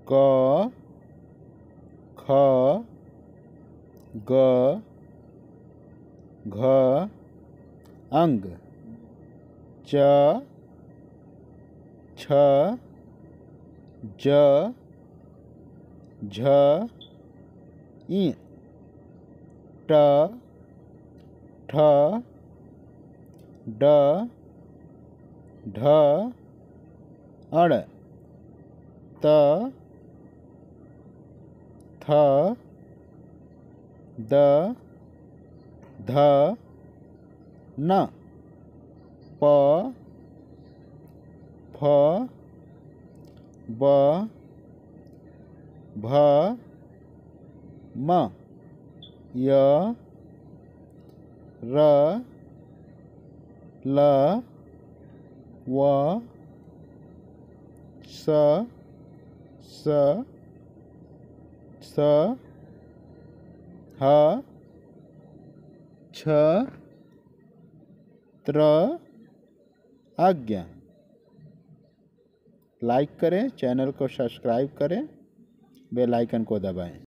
क ख ग घ अंग च छ ज झ इ ट ठ ड ढ अण त थ द ध न प फ ब भ म य र ल व स ह छ त्र आज्ञा। लाइक करें, चैनल को सब्सक्राइब करें, बेल आइकन को दबाएं।